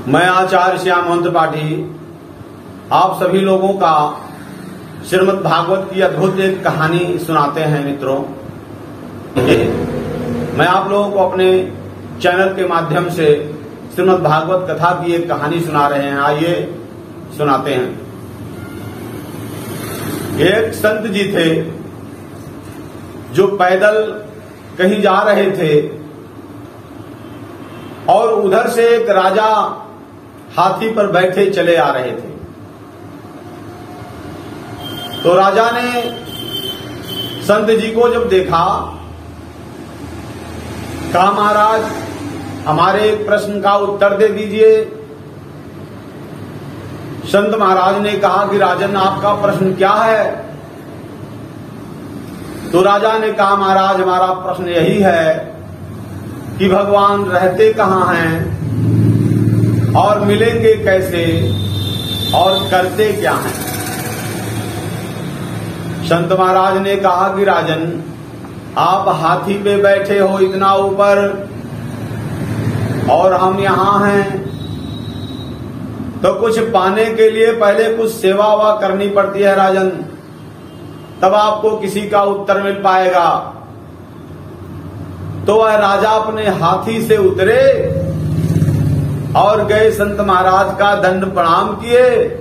मैं आचार्य श्याम त्रिपाठी आप सभी लोगों का श्रीमद् भागवत की अद्भुत एक कहानी सुनाते हैं मित्रों। मैं आप लोगों को अपने चैनल के माध्यम से श्रीमद् भागवत कथा की एक कहानी सुना रहे हैं। आइए सुनाते हैं। एक संत जी थे जो पैदल कहीं जा रहे थे और उधर से एक राजा हाथी पर बैठे चले आ रहे थे। तो राजा ने संत जी को जब देखा, कहा महाराज हमारे एक प्रश्न का उत्तर दे दीजिए। संत महाराज ने कहा कि राजन आपका प्रश्न क्या है? तो राजा ने कहा महाराज हमारा प्रश्न यही है कि भगवान रहते कहाँ हैं और मिलेंगे कैसे और करते क्या हैं? संत महाराज ने कहा कि राजन आप हाथी पे बैठे हो इतना ऊपर और हम यहां हैं, तो कुछ पाने के लिए पहले कुछ सेवा वा करनी पड़ती है राजन, तब आपको किसी का उत्तर मिल पाएगा। तो वह राजा अपने हाथी से उतरे और गए संत महाराज का दंड प्रणाम किए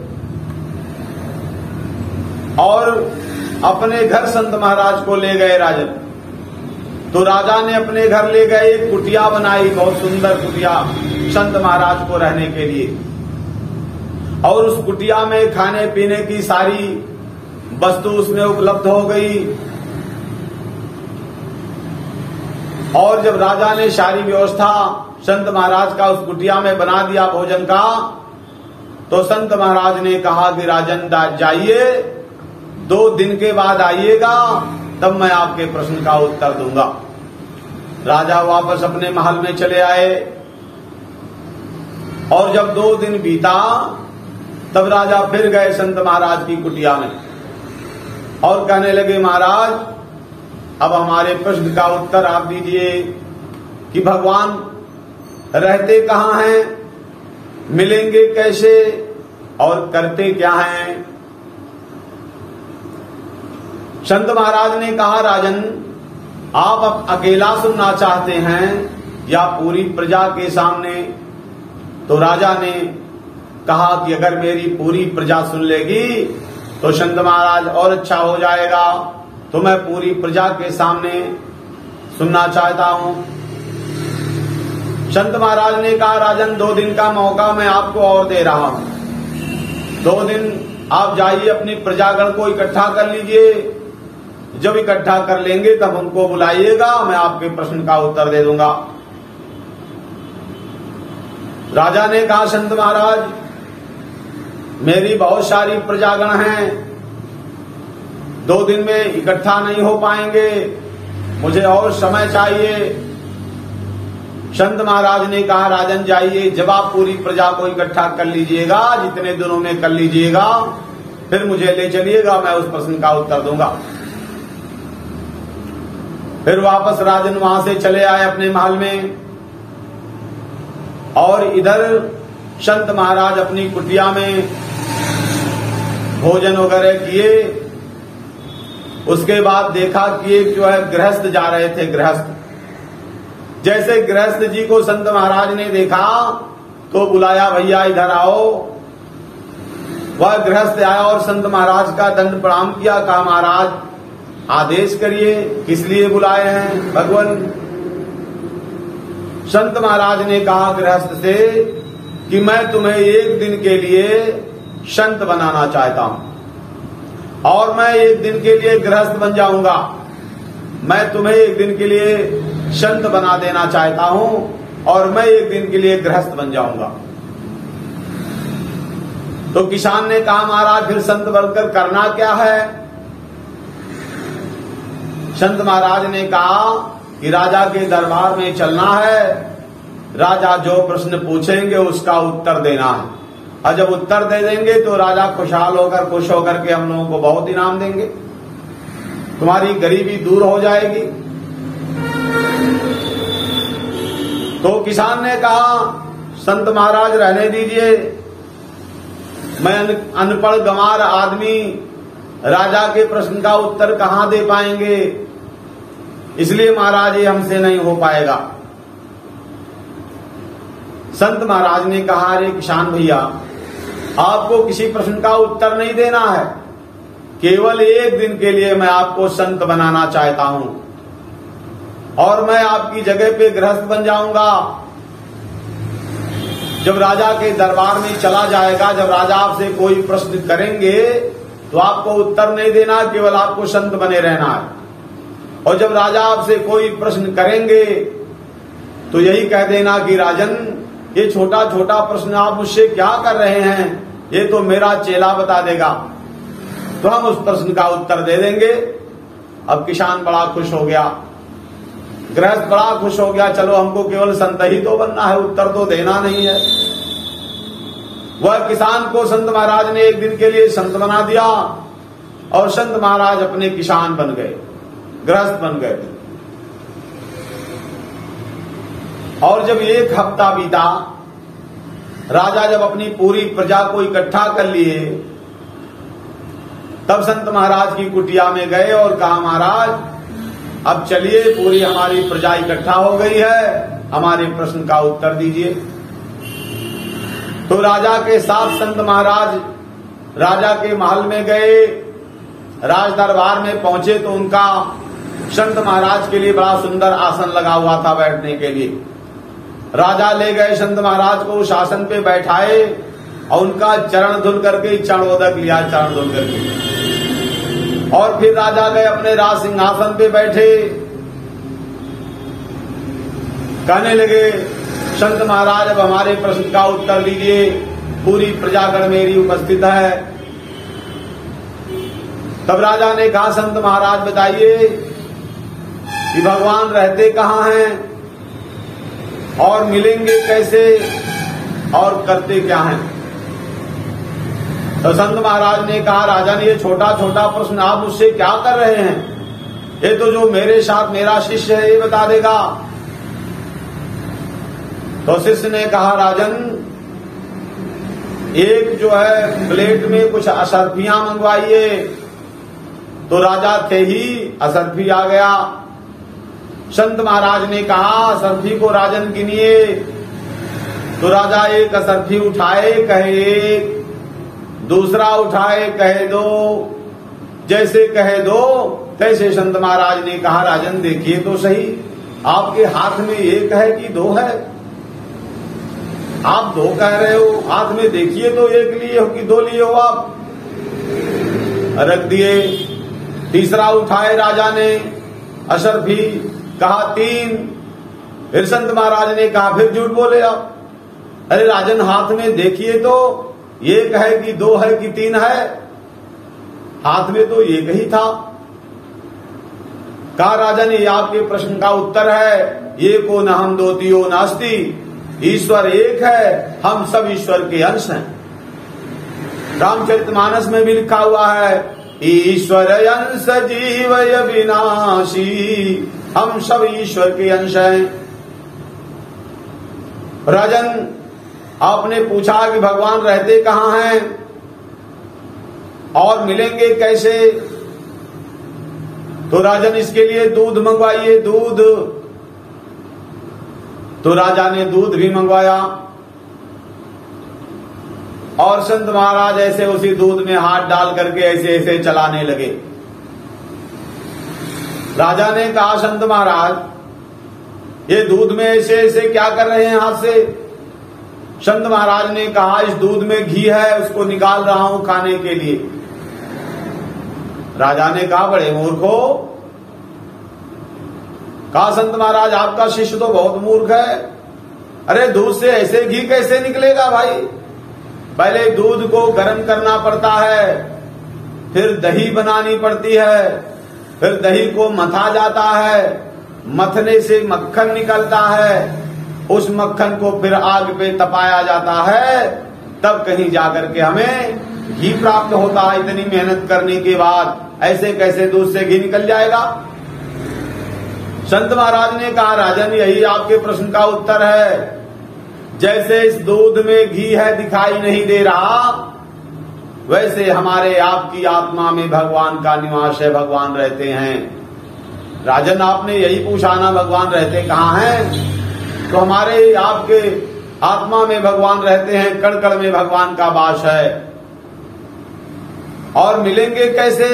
और अपने घर संत महाराज को ले गए राजन। तो राजा ने अपने घर ले गए, एक कुटिया बनाई, बहुत सुंदर कुटिया संत महाराज को रहने के लिए। और उस कुटिया में खाने पीने की सारी वस्तु उसमें उपलब्ध हो गई। और जब राजा ने सारी व्यवस्था संत महाराज का उस कुटिया में बना दिया भोजन का, तो संत महाराज ने कहा कि राजन जाइए, 2 दिन के बाद आइएगा, तब मैं आपके प्रश्न का उत्तर दूंगा। राजा वापस अपने महल में चले आए और जब 2 दिन बीता तब राजा फिर गए संत महाराज की कुटिया में और कहने लगे महाराज अब हमारे प्रश्न का उत्तर आप दीजिए कि भगवान रहते कहाँ हैं, मिलेंगे कैसे और करते क्या हैं? संत महाराज ने कहा राजन आप अब अकेला सुनना चाहते हैं या पूरी प्रजा के सामने? तो राजा ने कहा कि अगर मेरी पूरी प्रजा सुन लेगी तो संत महाराज और अच्छा हो जाएगा, तो मैं पूरी प्रजा के सामने सुनना चाहता हूं। संत महाराज ने कहा राजन 2 दिन का मौका मैं आपको और दे रहा हूं। 2 दिन आप जाइए अपनी प्रजागण को इकट्ठा कर लीजिए, जब इकट्ठा कर लेंगे तब हमको बुलाइएगा, मैं आपके प्रश्न का उत्तर दे दूंगा। राजा ने कहा संत महाराज मेरी बहुत सारी प्रजागण हैं, 2 दिन में इकट्ठा नहीं हो पाएंगे, मुझे और समय चाहिए। संत महाराज ने कहा राजन जाइए, जब आप पूरी प्रजा को इकट्ठा कर लीजिएगा, जितने दिनों में कर लीजिएगा, फिर मुझे ले चलिएगा, मैं उस प्रश्न का उत्तर दूंगा। फिर वापस राजन वहां से चले आए अपने महल में और इधर संत महाराज अपनी कुटिया में भोजन वगैरह किए। उसके बाद देखा कि एक जो है गृहस्थ जा रहे थे। गृहस्थ जैसे गृहस्थ जी को संत महाराज ने देखा तो बुलाया भैया इधर आओ। वह गृहस्थ आया और संत महाराज का दंड प्रणाम किया। कहा महाराज आदेश करिए, किस लिए बुलाए हैं भगवान? संत महाराज ने कहा गृहस्थ से कि मैं तुम्हें 1 दिन के लिए संत बनाना चाहता हूं और मैं 1 दिन के लिए गृहस्थ बन जाऊंगा। मैं तुम्हें 1 दिन के लिए संत बना देना चाहता हूं और मैं 1 दिन के लिए गृहस्थ बन जाऊंगा। तो किसान ने कहा महाराज फिर संत बनकर करना क्या है? संत महाराज ने कहा कि राजा के दरबार में चलना है, राजा जो प्रश्न पूछेंगे उसका उत्तर देना है, और जब उत्तर दे देंगे तो राजा खुशहाल होकर खुश होकर के हम लोगों को बहुत इनाम देंगे, तुम्हारी गरीबी दूर हो जाएगी। तो किसान ने कहा संत महाराज रहने दीजिए, मैं अनपढ़ गंवार आदमी राजा के प्रश्न का उत्तर कहां दे पाएंगे, इसलिए महाराज ये हमसे नहीं हो पाएगा। संत महाराज ने कहा, अरे किसान भैया, आपको किसी प्रश्न का उत्तर नहीं देना है, केवल एक दिन के लिए मैं आपको संत बनाना चाहता हूं और मैं आपकी जगह पे गृहस्थ बन जाऊंगा। जब राजा के दरबार में चला जाएगा, जब राजा आपसे कोई प्रश्न करेंगे तो आपको उत्तर नहीं देना, केवल आपको संत बने रहना है। और जब राजा आपसे कोई प्रश्न करेंगे तो यही कह देना कि राजन, ये छोटा छोटा प्रश्न आप मुझसे क्या कर रहे हैं, ये तो मेरा चेला बता देगा, तो हम उस प्रश्न का उत्तर दे देंगे। अब किसान बड़ा खुश हो गया, गृहस्थ बड़ा खुश हो गया, चलो हमको केवल संत ही तो बनना है, उत्तर तो देना नहीं है। वह किसान को संत महाराज ने एक दिन के लिए संत बना दिया और संत महाराज अपने किसान बन गए, गृहस्थ बन गए। और जब एक हफ्ता बीता, राजा जब अपनी पूरी प्रजा को इकट्ठा कर लिए, तब संत महाराज की कुटिया में गए और कहा, महाराज अब चलिए, पूरी हमारी प्रजा इकट्ठा हो गई है, हमारे प्रश्न का उत्तर दीजिए। तो राजा के साथ संत महाराज राजा के महल में गए, राज दरबार में पहुंचे तो उनका संत महाराज के लिए बड़ा सुंदर आसन लगा हुआ था बैठने के लिए। राजा ले गए संत महाराज को उस आसन पे बैठाए और उनका चरण धुल करके चरणोदक लिया, चरण धुल करके। और फिर राजा गए अपने राज सिंहासन पे बैठे, कहने लगे, संत महाराज अब हमारे प्रश्न का उत्तर दीजिए, पूरी प्रजागण मेरी उपस्थित है। तब राजा ने कहा, संत महाराज बताइए कि भगवान रहते कहाँ हैं और मिलेंगे कैसे और करते क्या हैं। तो संत महाराज ने कहा, राजन ये छोटा छोटा प्रश्न आप मुझसे क्या कर रहे हैं, ये तो जो मेरे साथ मेरा शिष्य है ये बता देगा। तो शिष्य ने कहा, राजन एक जो है प्लेट में कुछ असरफियां मंगवाइए। तो राजा थे ही, असरफी आ गया। संत महाराज ने कहा, असरफी को राजन गिनिए। तो राजा एक असरफी उठाए, कहे एक, दूसरा उठाए, कहे दो, जैसे कहे दो तैसे संत महाराज ने कहा, राजन देखिए तो सही, आपके हाथ में एक है कि दो है, आप दो कह रहे हो, हाथ में देखिए तो एक लिए हो कि दो लिए हो आप। रख दिए। तीसरा उठाए राजा ने असरफी, कहा तीन। फिर संत महाराज ने कहा, फिर झूठ बोले आप, अरे राजन हाथ में देखिए तो एक है कि दो है कि तीन है, हाथ में तो एक ही था। कहा, राजन ये आपके प्रश्न का उत्तर है, ये को न हम दोतियो नास्ति, ईश्वर एक है, हम सब ईश्वर के अंश हैं। रामचरितमानस में भी लिखा हुआ है, ईश्वर अंश जीव विनाशी, हम सब ईश्वर के अंश हैं। राजन आपने पूछा कि भगवान रहते कहाँ हैं और मिलेंगे कैसे, तो राजन इसके लिए दूध मंगवाइए, दूध। तो राजा ने दूध भी मंगवाया और संत महाराज ऐसे उसी दूध में हाथ डाल करके ऐसे ऐसे चलाने लगे। राजा ने कहा, संत महाराज ये दूध में ऐसे ऐसे क्या कर रहे हैं हाथ से। संत महाराज ने कहा, इस दूध में घी है, उसको निकाल रहा हूं खाने के लिए। राजा ने कहा, बड़े मूर्ख हो। कहा, संत महाराज आपका शिष्य तो बहुत मूर्ख है, अरे दूध से ऐसे घी कैसे निकलेगा भाई, पहले दूध को गर्म करना पड़ता है, फिर दही बनानी पड़ती है, फिर दही को मथा जाता है, मथने से मक्खन निकलता है, उस मक्खन को फिर आग पे तपाया जाता है, तब कहीं जाकर के हमें घी प्राप्त होता है। इतनी मेहनत करने के बाद ऐसे कैसे दूध से घी निकल जाएगा। संत महाराज ने कहा, राजन यही आपके प्रश्न का उत्तर है, जैसे इस दूध में घी है दिखाई नहीं दे रहा, वैसे हमारे आपकी आत्मा में भगवान का निवास है, भगवान रहते हैं। राजन, आपने यही पूछा ना भगवान रहते कहाँ हैं? तो हमारे आपके आत्मा में भगवान रहते हैं, कण कण में भगवान का वास है। और मिलेंगे कैसे?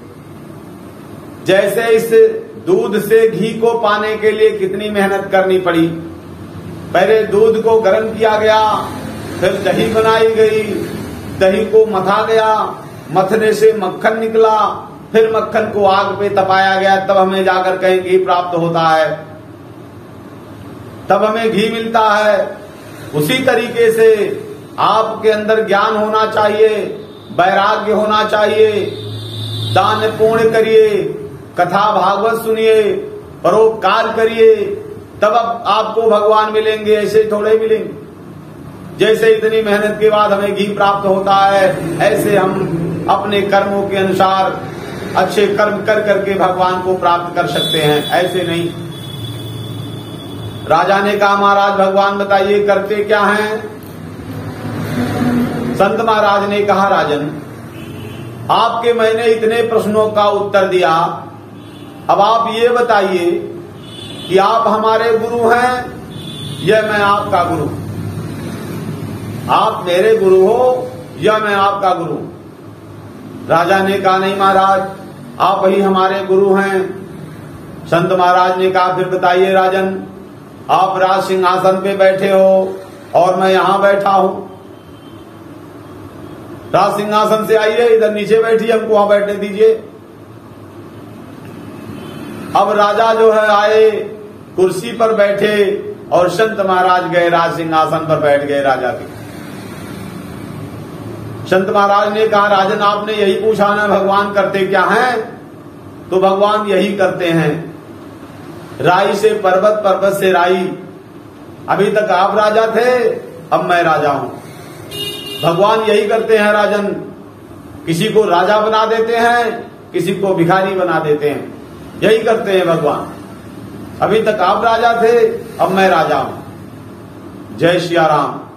जैसे इस दूध से घी को पाने के लिए कितनी मेहनत करनी पड़ी। पहले दूध को गर्म किया गया, फिर दही बनाई गई, दही को मथा गया, मथने से मक्खन निकला, फिर मक्खन को आग पे तपाया गया, तब हमें जाकर कहीं घी प्राप्त होता है, तब हमें घी मिलता है। उसी तरीके से आपके अंदर ज्ञान होना चाहिए, वैराग्य होना चाहिए, दान पुण्य करिए, कथा भागवत सुनिए, परोपकार करिए, तब अब आपको भगवान मिलेंगे। ऐसे थोड़े मिलेंगे। जैसे इतनी मेहनत के बाद हमें घी प्राप्त होता है, ऐसे हम अपने कर्मों के अनुसार अच्छे कर्म कर करके भगवान को प्राप्त कर सकते हैं, ऐसे नहीं। राजा ने कहा, महाराज भगवान बताइए करते क्या हैं? संत महाराज ने कहा, राजन आपके मैंने इतने प्रश्नों का उत्तर दिया, अब आप ये बताइए कि आप हमारे गुरु हैं या मैं आपका गुरु? आप मेरे गुरु हो या मैं आपका गुरु? राजा ने कहा, नहीं महाराज आप ही हमारे गुरु हैं। संत महाराज ने कहा, फिर बताइए राजन, आप राज सिंहासन पे बैठे हो और मैं यहां बैठा हूं। राज सिंहासन से आइए, इधर नीचे बैठिए, हमको वहां बैठने दीजिए। अब राजा जो है आए, कुर्सी पर बैठे और संत महाराज गए राज सिंहासन पर बैठ गए राजा के। संत महाराज ने कहा, राजन आपने यही पूछा ना भगवान करते क्या हैं? तो भगवान यही करते हैं, राई से पर्वत, पर्वत से राई। अभी तक आप राजा थे, अब मैं राजा हूं। भगवान यही करते हैं राजन, किसी को राजा बना देते हैं, किसी को भिखारी बना देते हैं, यही करते हैं भगवान। अभी तक आप राजा थे, अब मैं राजा हूं। जय सिया राम।